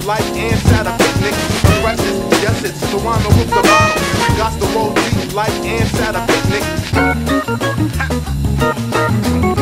like ants at a picnic. Precious, yes it's Toronto with the bottle. Got to roll deep like ants at a picnic.